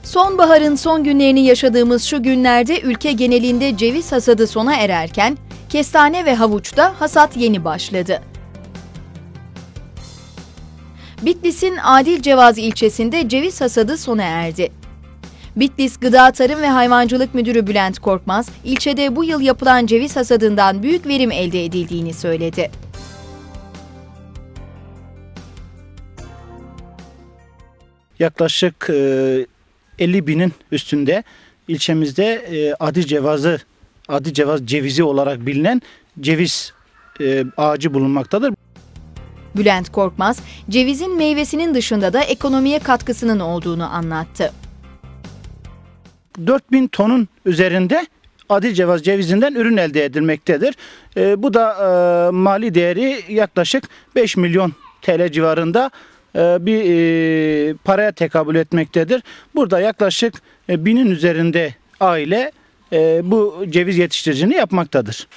Sonbaharın son günlerini yaşadığımız şu günlerde ülke genelinde ceviz hasadı sona ererken, kestane ve havuçta hasat yeni başladı. Bitlis'in Adilcevaz ilçesinde ceviz hasadı sona erdi. Bitlis Gıda Tarım ve Hayvancılık Müdürü Bülent Korkmaz, ilçede bu yıl yapılan ceviz hasadından büyük verim elde edildiğini söyledi. Yaklaşık 50 binin üstünde ilçemizde Adilcevaz cevizi olarak bilinen ceviz ağacı bulunmaktadır. Bülent Korkmaz, cevizin meyvesinin dışında da ekonomiye katkısının olduğunu anlattı. 4000 tonun üzerinde Adilcevaz cevizinden ürün elde edilmektedir. Bu da mali değeri yaklaşık 5 milyon TL civarında bir paraya tekabül etmektedir. Burada yaklaşık 1000'in üzerinde aile bu ceviz yetiştiriciliğini yapmaktadır.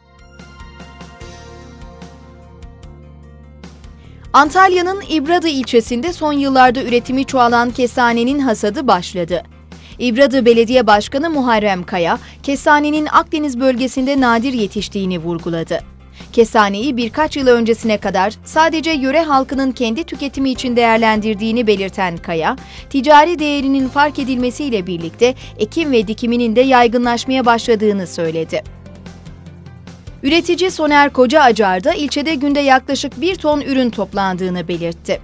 Antalya'nın İbradı ilçesinde son yıllarda üretimi çoğalan kestanenin hasadı başladı. İbradı Belediye Başkanı Muharrem Kaya, kestanenin Akdeniz bölgesinde nadir yetiştiğini vurguladı. Kestaneyi birkaç yıl öncesine kadar sadece yöre halkının kendi tüketimi için değerlendirdiğini belirten Kaya, ticari değerinin fark edilmesiyle birlikte ekim ve dikiminin de yaygınlaşmaya başladığını söyledi. Üretici Soner Kocaacar da ilçede günde yaklaşık 1 ton ürün toplandığını belirtti.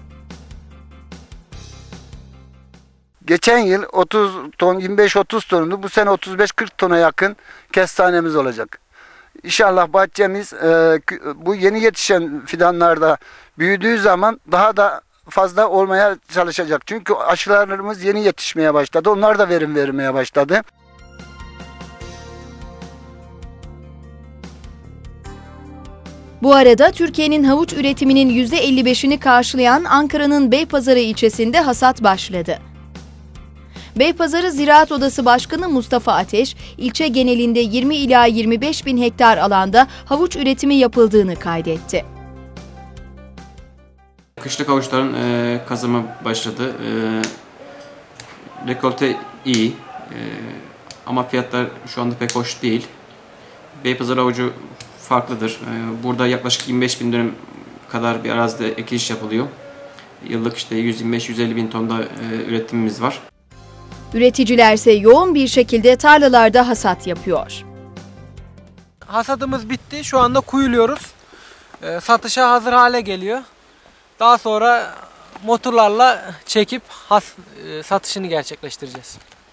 Geçen yıl 30 ton, 25-30 tonundu. Bu sene 35-40 tona yakın kestanemiz olacak. İnşallah bahçemiz bu yeni yetişen fidanlarda büyüdüğü zaman daha da fazla olmaya çalışacak. Çünkü aşılarımız yeni yetişmeye başladı. Onlar da verim vermeye başladı. Bu arada Türkiye'nin havuç üretiminin %55'ini karşılayan Ankara'nın Beypazarı ilçesinde hasat başladı. Beypazarı Ziraat Odası Başkanı Mustafa Ateş, ilçe genelinde 20 ila 25 bin hektar alanda havuç üretimi yapıldığını kaydetti. Kışlık havuçların kazımı başladı. Rekolte iyi ama fiyatlar şu anda pek hoş değil. Beypazarı havucu farklıdır. Burada yaklaşık 25 bin dönüm kadar bir arazide ekiliş yapılıyor. Yıllık işte 125-150 bin tonda üretimimiz var. Üreticiler ise yoğun bir şekilde tarlalarda hasat yapıyor. Hasadımız bitti. Şu anda kuyuluyoruz. Satışa hazır hale geliyor. Daha sonra motorlarla çekip satışını gerçekleştireceğiz.